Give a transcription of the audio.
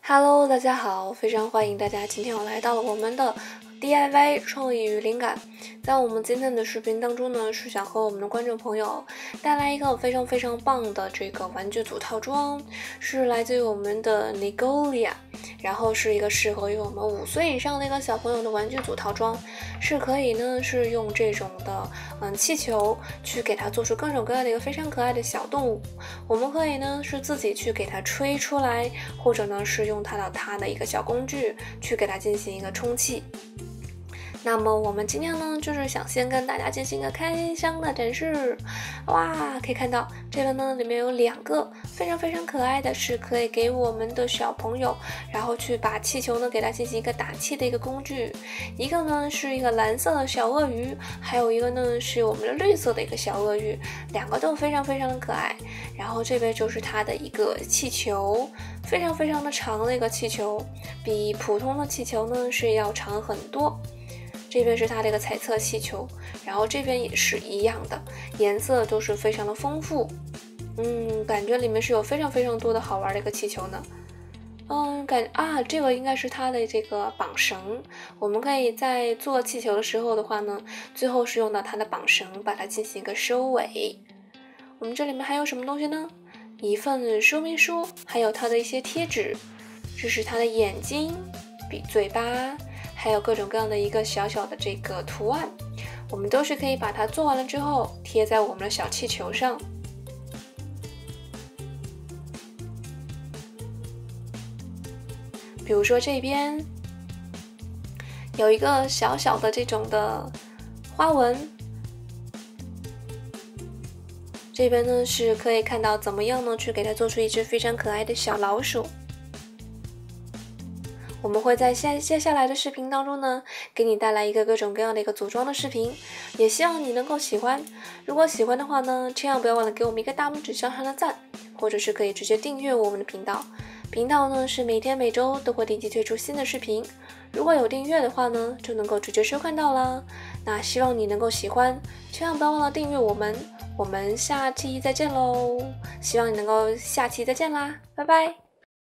Hello，大家好，非常欢迎大家，今天我来到了我们的 DIY 创意与灵感。在我们今天的视频当中呢，是想和我们的观众朋友带来一个非常棒的这个玩具组套装，是来自于我们的 Nigolia， 然后是一个适合于我们5岁以上的一个小朋友的玩具组套装，是可以呢是用这种的气球去给它做出各种各样的一个非常可爱的小动物。我们可以呢是自己去给它吹出来，或者呢是用它的一个小工具去给它进行一个充气。那么我们今天呢，就是想先跟大家进行一个开箱的展示。哇，可以看到这个呢，里面有2个非常可爱的，是可以给我们的小朋友，然后去把气球呢给它进行一个打气的一个工具。一个呢是一个蓝色的小鳄鱼，还有一个呢是我们的绿色的一个小鳄鱼，2个都非常的可爱。然后这边就是它的一个气球，非常的长的一个气球，比普通的气球呢是要长很多。这边是它的一个彩色气球，然后这边也是一样的，颜色都是非常的丰富。感觉里面是有非常多的好玩的一个气球呢。这个应该是它的这个绑绳，我们可以在做气球的时候的话呢，最后是用到它的绑绳，把它进行一个收尾。我们这里面还有什么东西呢？一份说明书，还有它的一些贴纸，这是它的眼睛、嘴巴，还有各种各样的一个小的这个图案，我们都是可以把它做完了之后贴在我们的小气球上。比如说这边有一个小的这种的花纹，这边呢是可以看到怎么样呢去给它做出一只非常可爱的小老鼠。我们会在接下来的视频当中呢，给你带来一个各种各样的一个组装的视频，也希望你能够喜欢。如果喜欢的话呢，千万不要忘了给我们一个大拇指向上的赞，或者是可以直接订阅我们的频道。频道呢是每天每周都会定期推出新的视频，如果有订阅的话呢，就能够直接收看到啦。那希望你能够喜欢，千万不要忘了订阅我们。我们下期再见喽！希望你能够下期再见啦，拜拜。